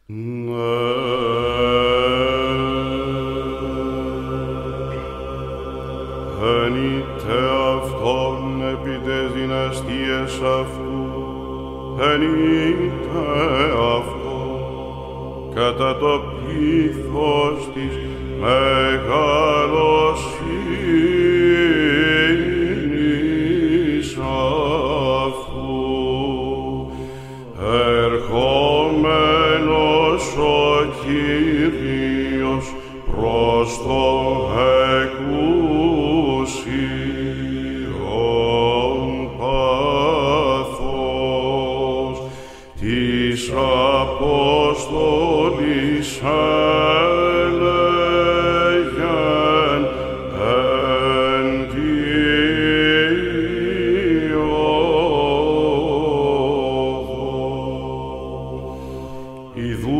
Ενείτε αυτόν επί τες δυναστείες αυτού, ενείτε αυτόν κατά το πλήθος της μεγαλοσύνης αυτού, ερχόμενος ο Κύριος προς το εκούσιον πάθος της Απόστολης έλεγεν εν τη οδό. Ιδού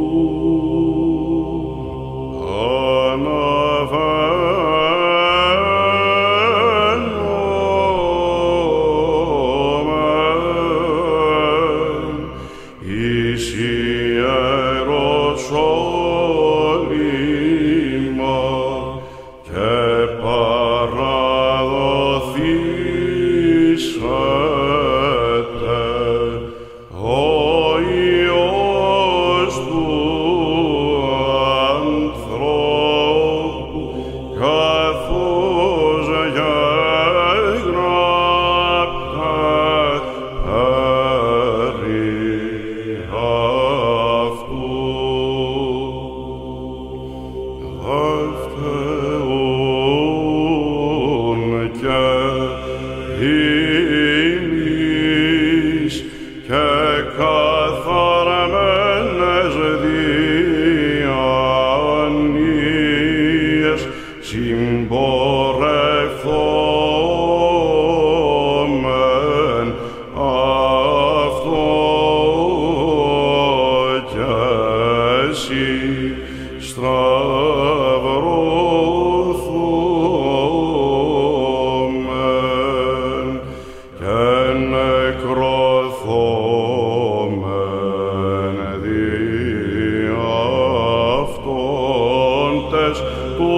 συμπορευθόμεν αυτό κι εσύ σταυρωθόμεν και νεκρωθόμεν δι' αυτόν τες του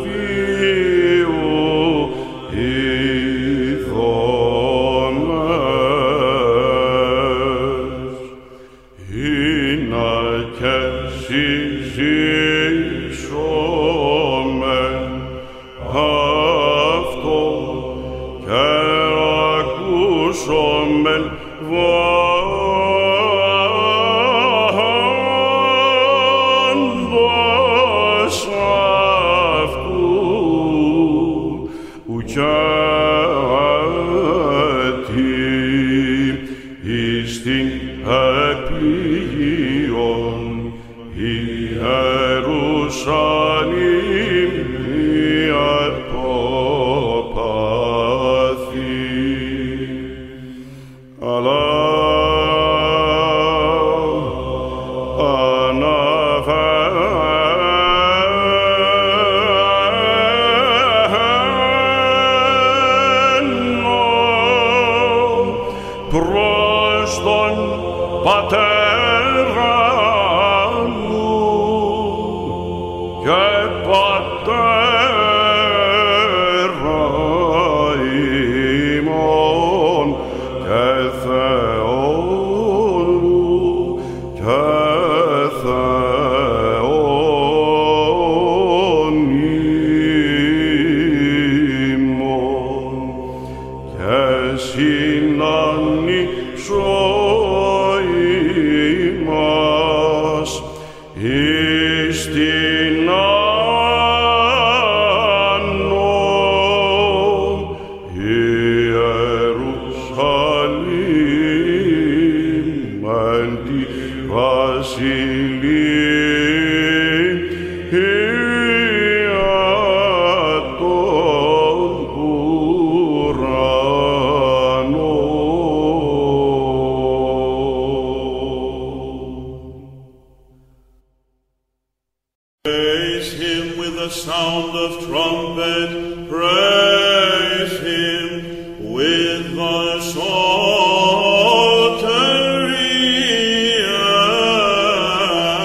συζήσομεν αυτό και ακούσομεν βάντος αυτού ουκιάτι εις την επίγειον Ιερουσαλήμ ιατροπαθή, αλλά αναβαίνω προς τον Πατέρα και Πατέρα ημών και Θεόλου και Θεόν ημών και συναννήσω ημάς εις την Ιερουσαλήμ εν τη βασιλεία των ουρανών. Praise him with the sound of trumpet, praise him with the psaltery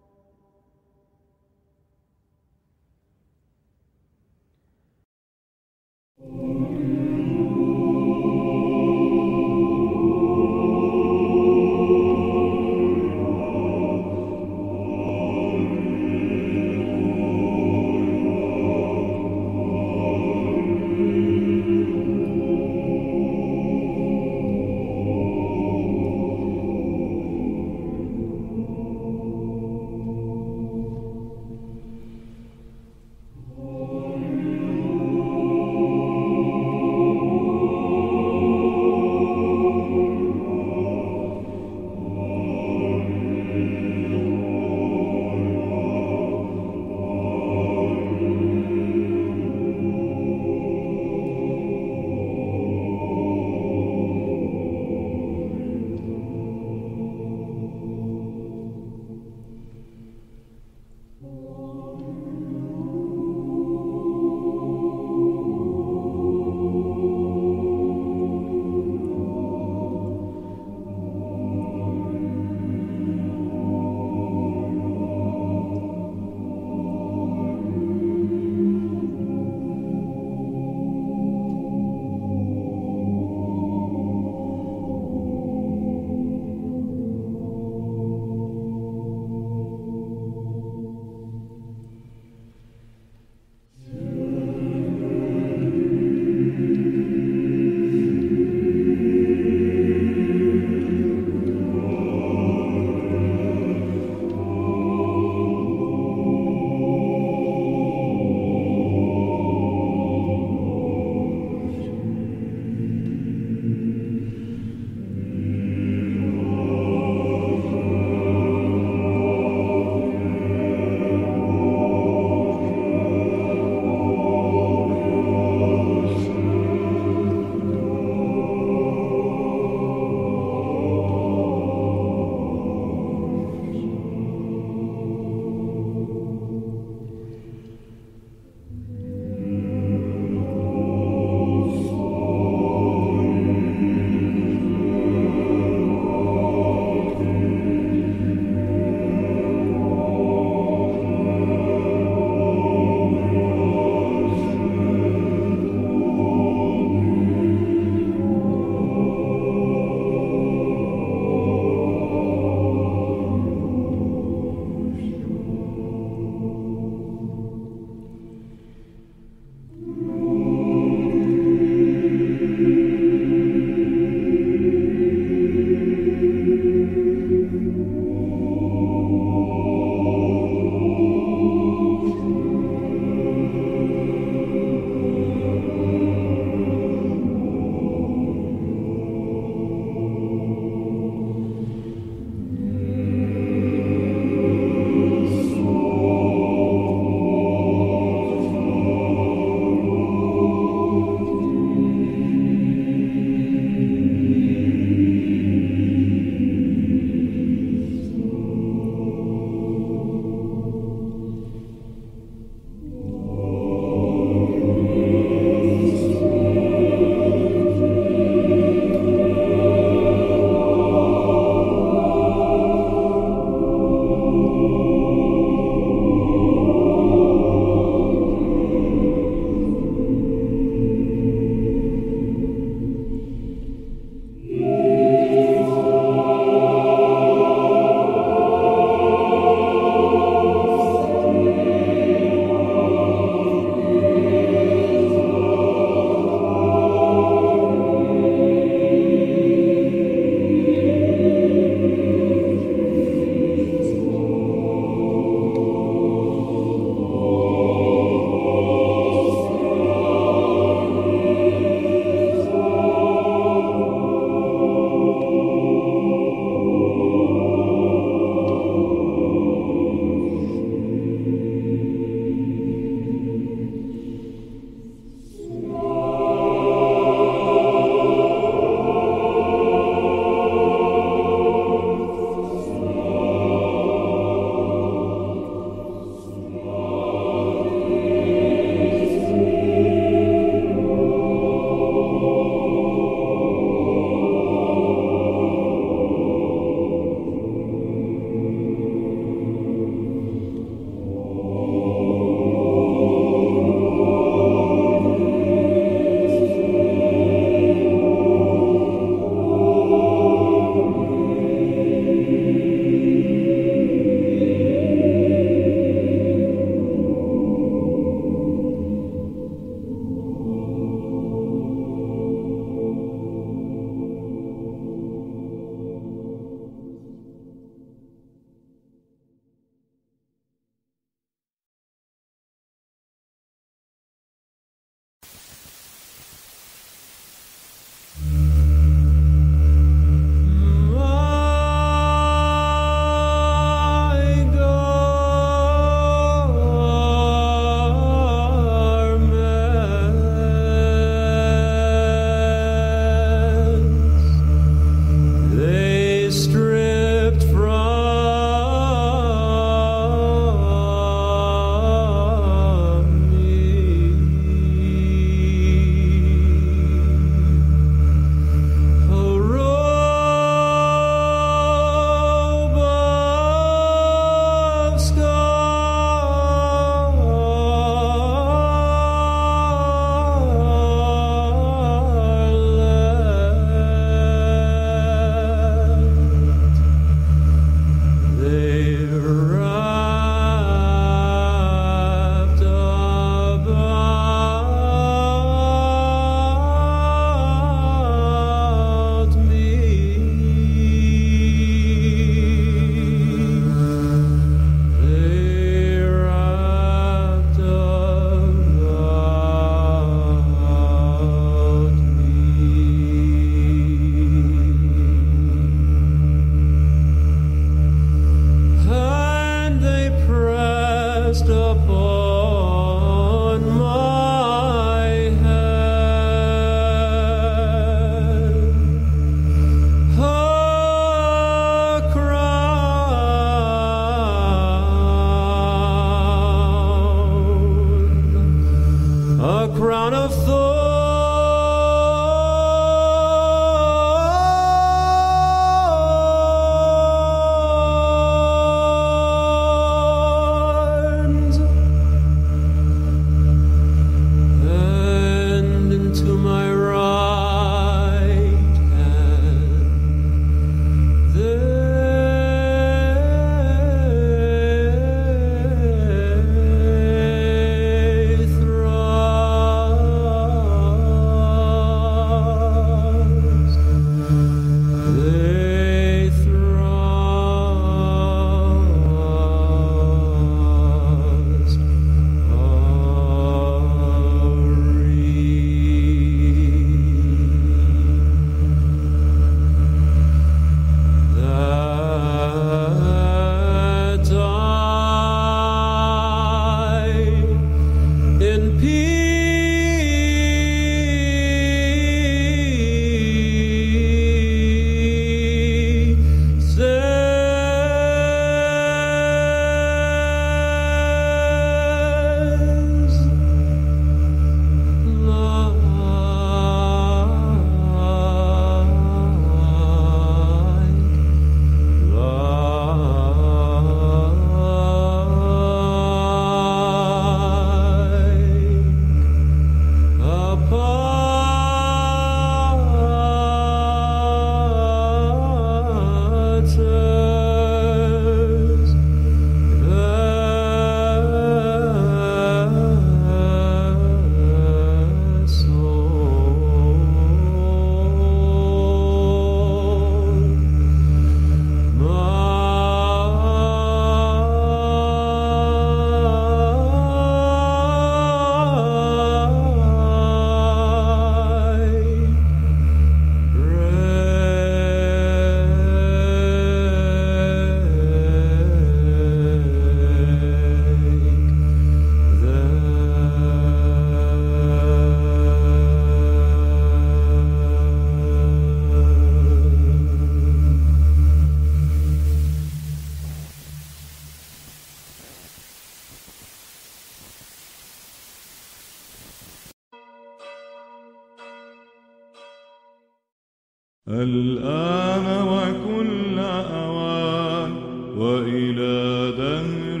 الآن وكل أوان وإلى دهر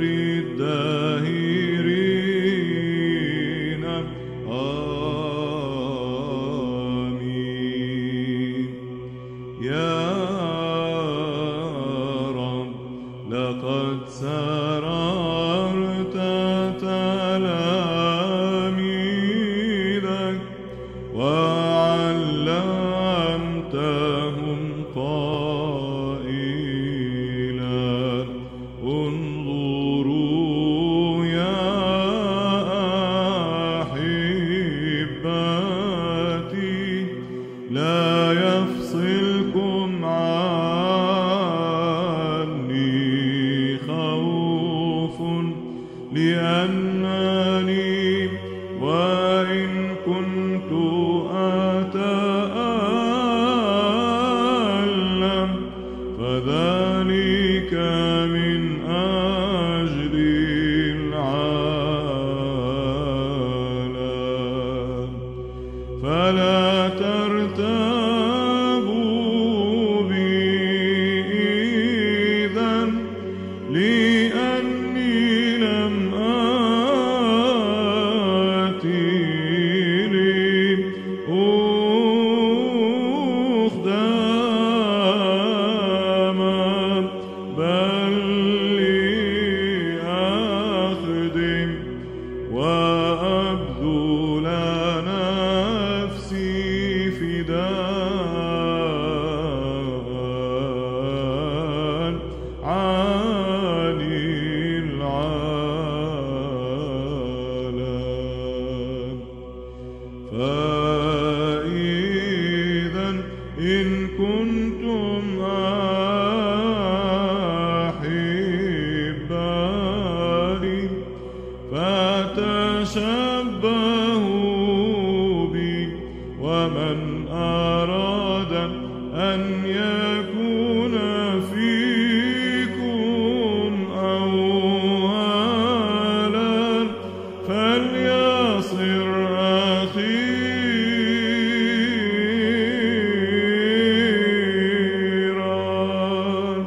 الداهرين آمين. يا رب لقد سررت تلاميذك وعلمتهم قائلا انظروا يا أحبتي لا يفصلكم عني خوف لأنني وإن كنت أتألم فذلك من أجل العالم. فلا ترتابوا بي إذن لأني لم آتي لأخدم بل لأخدم وأبذل نفسي فداء عن العالم. فإذا إن كنتم أحبائي فتشبهوا بي. ومن أراد أن يكون فيكم أولا فليصر أخيرا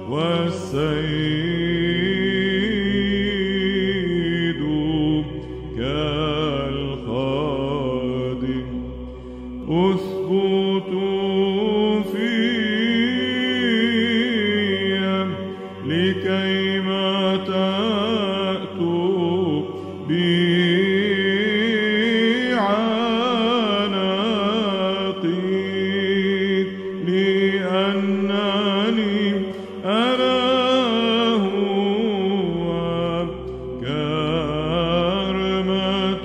والسيد كالخادم. اثبتوا فيا لكيما تأتوا بعناقي لأنني أنا هو كرمة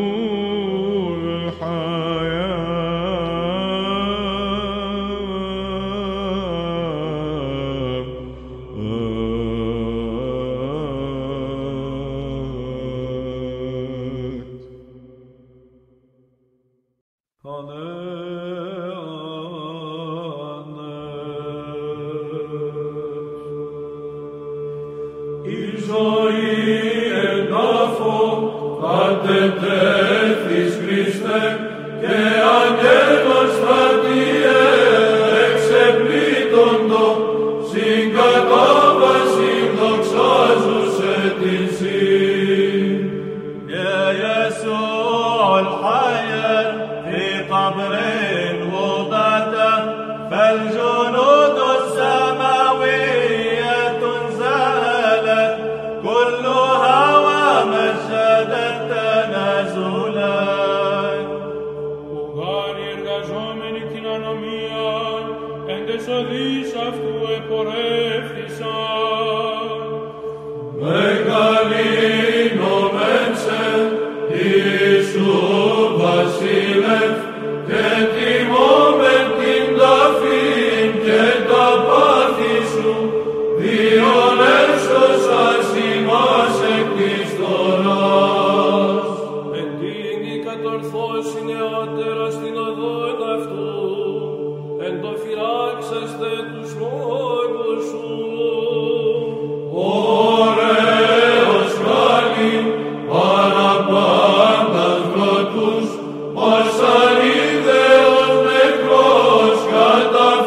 Η ζωή εδάφο κατετέθης Χριστέ και αγγέλος στρατιέ εξεπλήττοντο συγκατάβαση δοξάζουσε την Συν. يا يسوع الحي في قبر وضعته فالجنود السماوية انزالت كلها ومجدت تنازلا. Ουγάροι εργαζόμενοι την ανομία εν τες οδείς αυτού επορεύθησαν. Μεγαλύνομενσε Ιησού βασίλευ και τιμώμεν την ταφήν και τα πάθη σου διον έσωσας ημάς εκ της φθοράς. Εντείνει κατορθώσει νεότερα στην οδόν αυτού, εν το φυλάξαστε τους μόγκους σου. Ωραίος βγάλει παραπάντας γλωτούς, ως αλήθεος νεκρός κατά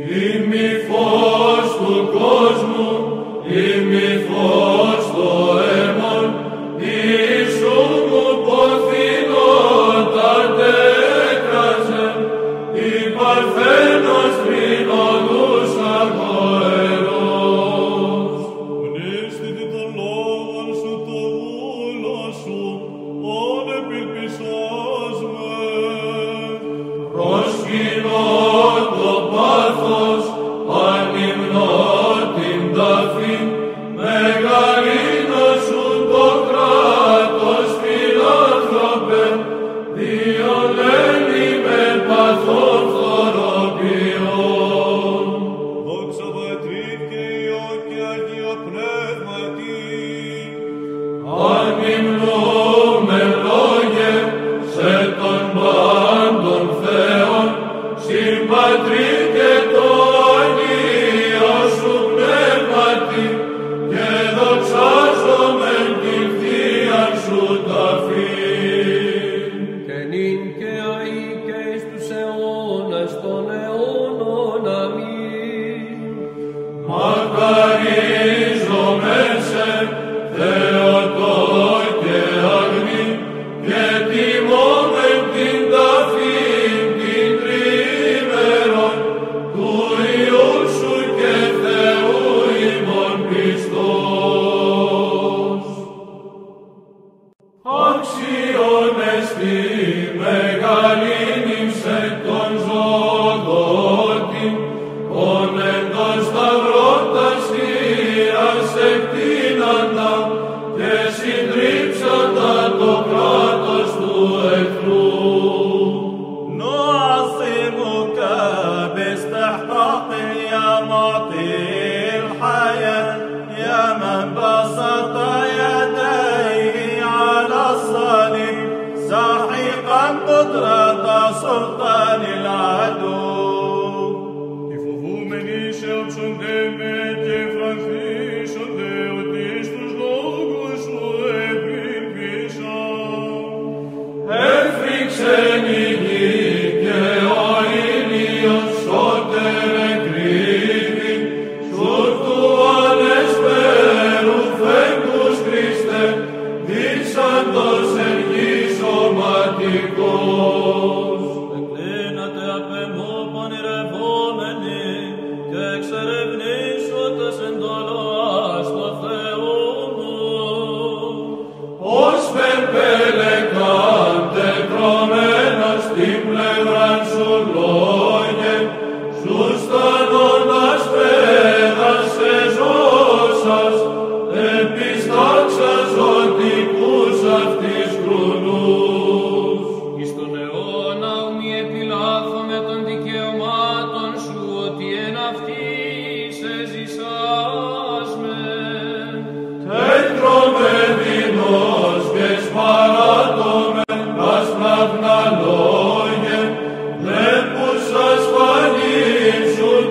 Ημι φως του κόσμου, ημι φως το αίμον, Ιησού μου ποθηνότα τέκραζε, η Παρθένος τρινοδούς αγωερός. Μνήστητη των λόγων σου το βούλο σου, όν επιλπισός με. Προσκυνώ το πάθος, ανυμνώ την τάφη, μεγαλύνω σου το κράτος, φιλάνθρωπε, διολέμη με παθών θωροποιών. Δόξα Πατρί και Υιό και Αγία Πνεύματι, Ανυμνούμε λόγε σε τον πάντων Θεόν, συμπατρί και το Αγίο σου πνεύματι, και δοξάζομεν την Θείαν σου ταφήν. και νυν και αεί και εις τους αιώνας των αιώνων. Αμήν. Μακαρίζομεν σε Θεοτό και αγνή, και τιμόμεν την ταφήν την τριήμερον, του Υιού σου και Θεού ημών πιστός. Άξιον εστι μεγαλύνυμσε τον ζωδότη, ον εν τον σταυρό τας θύρας εκτείναντα, και συντρίψαντα το κράτος του εχθρού. نعظمك باستحقاق يا معطي الحياة، يا من بسط يديه على الصليب ساحقا قدرة سلطان العدو. οι φοβούμενοι σε όψονται με και φρανθίσονται ότι στους λόγους σου επιλπίσαν. Έφυξεν η γη και ο ήλιος σώτερε κρύβει, σου του ανεσπέρου φέγγους Χριστέ, δείξαντος εν γη σωματικός. Εκκλίνατε απ' εμού πονηρευόμενοι και εξερευνήσωτες εντολάς το Θεού μου. Ως πεμπελεκάν τετρωμένος στην πλευράν σου λόγε, σου στανώνας πέδασε ζώσας, επιστάξας ζωτικούς αυτής κρουνούς. Εις τον αιώνα ου μη επιλάθομαι των δικαιωμάτων σου, ότι εν αυτής εζησάς με. Τέτρωμε δεινός και σπαράτωμε άσπραγνα λόγε, βλέπους ασφαλίσουν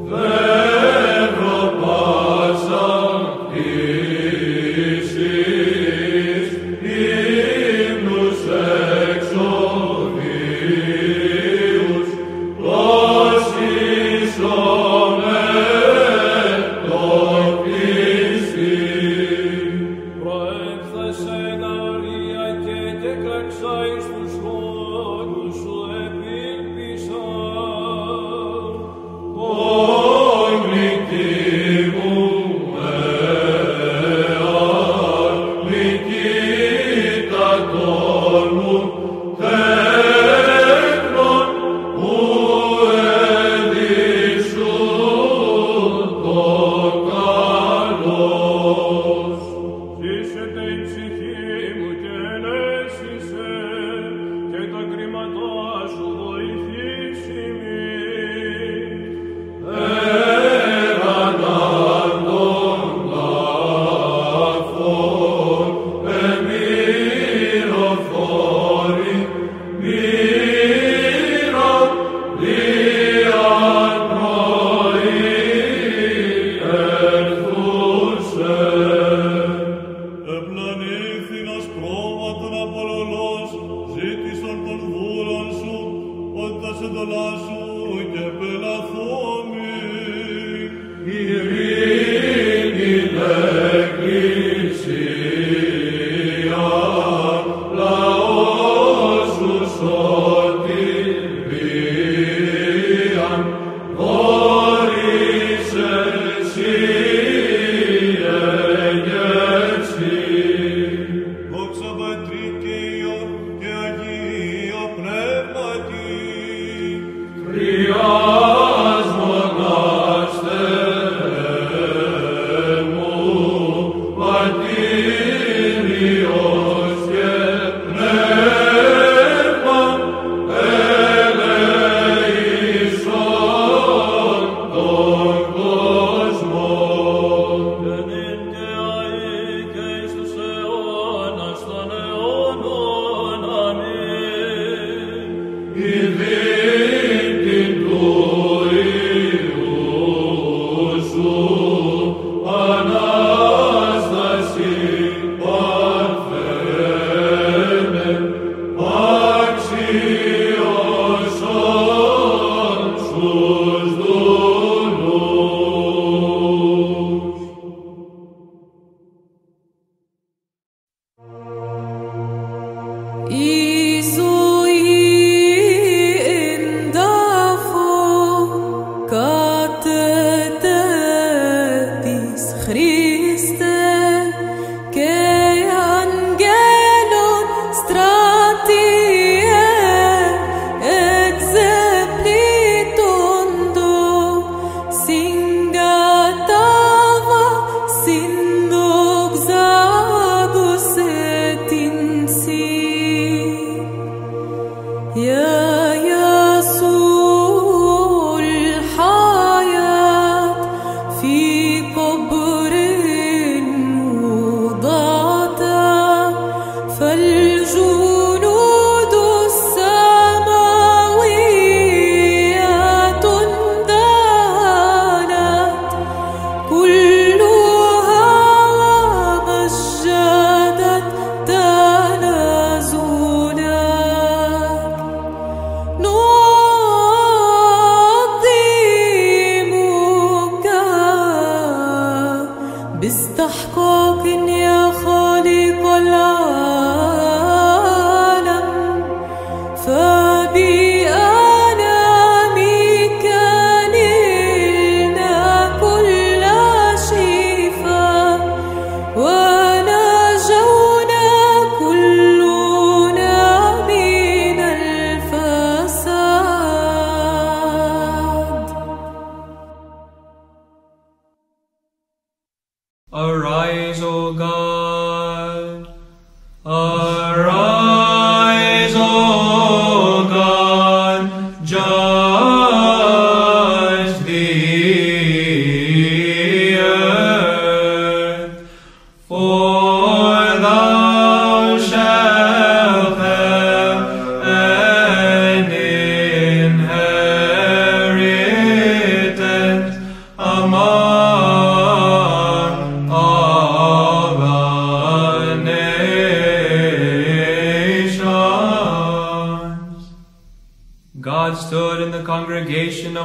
inheritance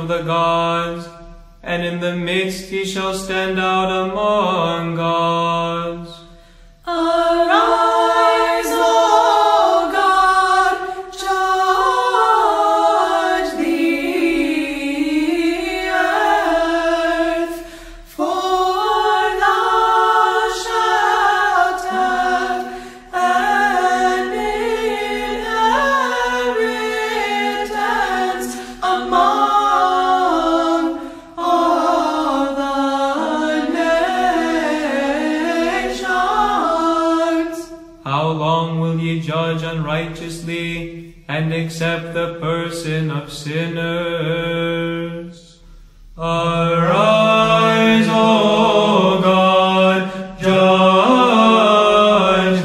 of the gods, and in the midst he shall stand out among gods. Arise, O God, judge the earth, for thou shalt have an inheritance among all the nations. How long will ye judge unrighteously, and accept the person of sinners? Arise, O God, judge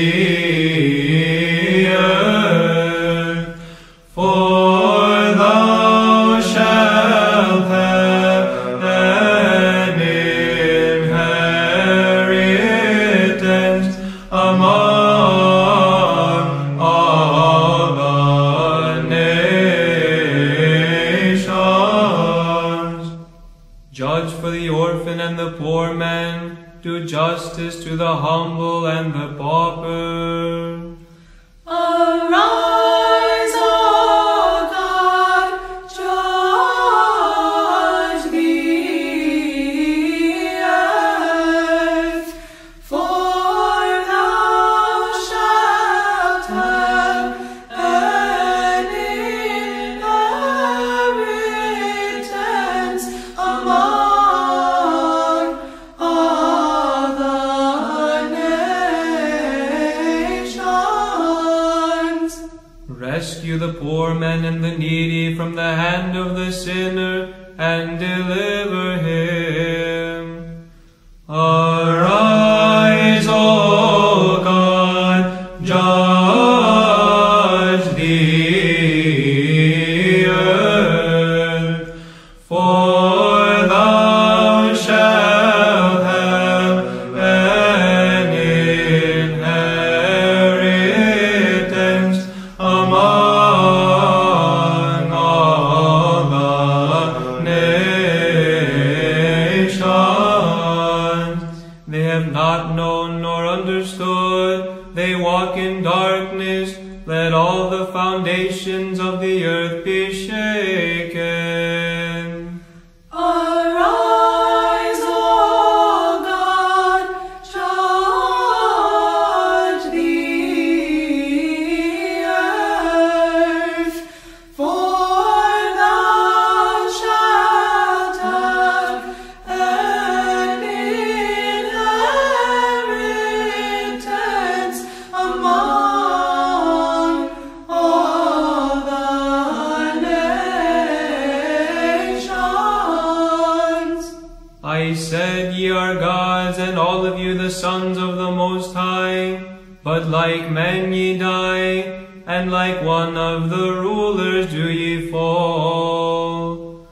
the earth, for thou shalt have an inheritance among all the nations. Judge for the orphan and the poor man, do justice to the humble and the pauper. Arise, O God, judge the earth, for thou shalt have an inheritance among all the nations. Rescue the poor man and the needy from the hand of the sinner, and deliver him. Arise, O God, judge the earth, for thou shalt have an inheritance among all the nations. They have not known nor understood, they walk in darkness, let all the foundations of the earth be shaken. Arise, O God, judge the earth, for thou shalt have an inheritance among all the nations. I said, ye are gods, and all of you the sons of the Most High, but like men ye die, and like one of the rulers do ye fall.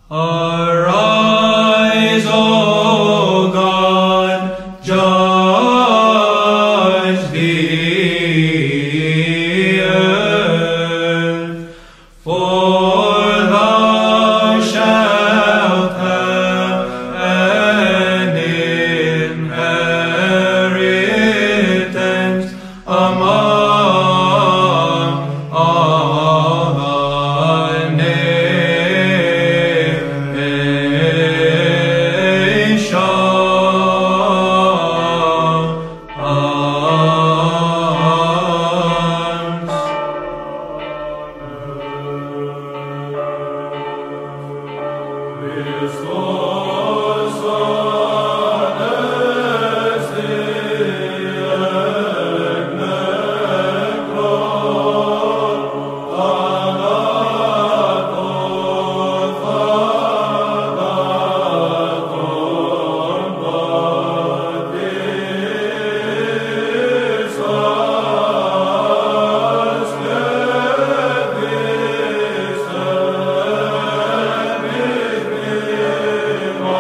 Arise, O God, judge the earth, for thou shalt have an inheritance among all the nations.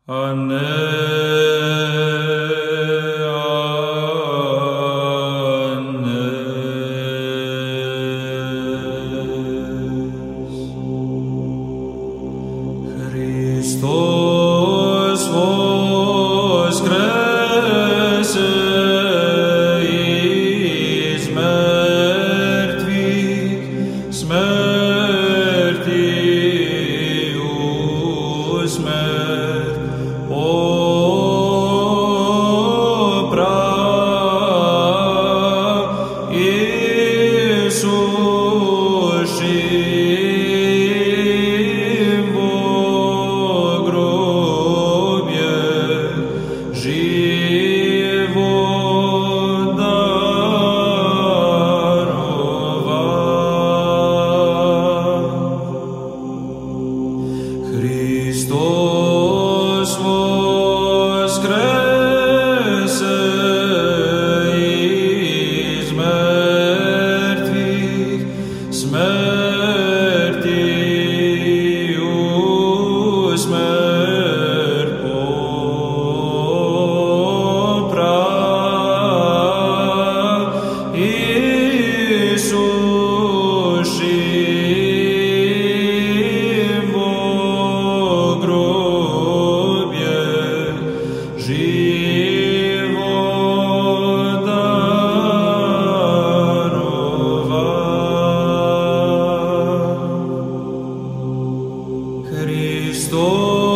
Hristos voskrese iz mrtvih, smrti usmrt oprav, Isus živim vo grobje, život daroval. Hristos voskrese iz mrtvih, smrti usmrt poprav, Isus živim vo grobje, život daroval. Hristos